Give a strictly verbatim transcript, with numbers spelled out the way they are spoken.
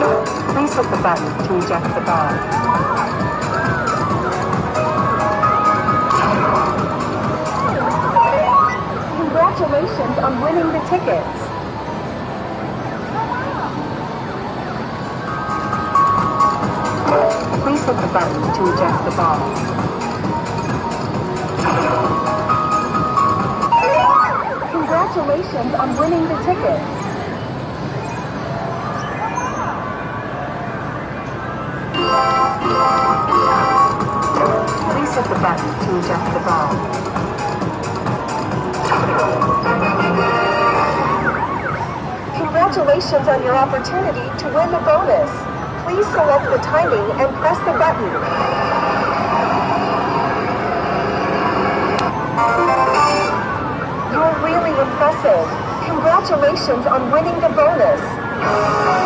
Please hit the button to eject the ball. Congratulations on winning the tickets. Please hit the button to eject the ball. Congratulations on winning the tickets. Please hit the button to eject the ball. Congratulations on your opportunity to win the bonus. Please select the timing and press the button. You're really impressive. Congratulations on winning the bonus.